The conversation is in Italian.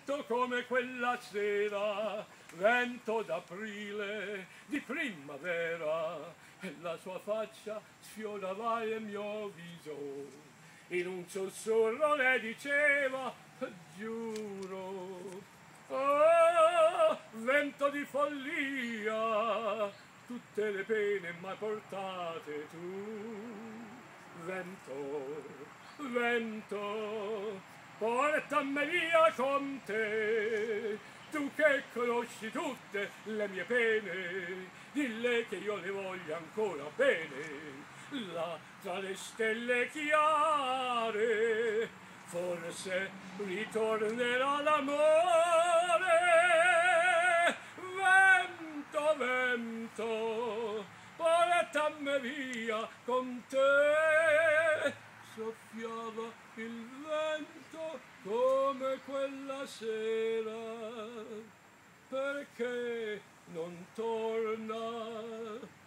vento come quella sera, vento d'aprile, di primavera, e la sua faccia sfiorava il mio viso. In un sussurro le diceva, giuro, oh, vento di follia, tutte le pene m'hai portate tu. Vento, vento, portami via con te, tu che conosci tutte le mie pene, dille che io le voglio ancora bene. Là tra le stelle chiare, forse ritornerà l'amore. Vento, vento, portami via con te. Soffiava il vento come quella sera, perché non torna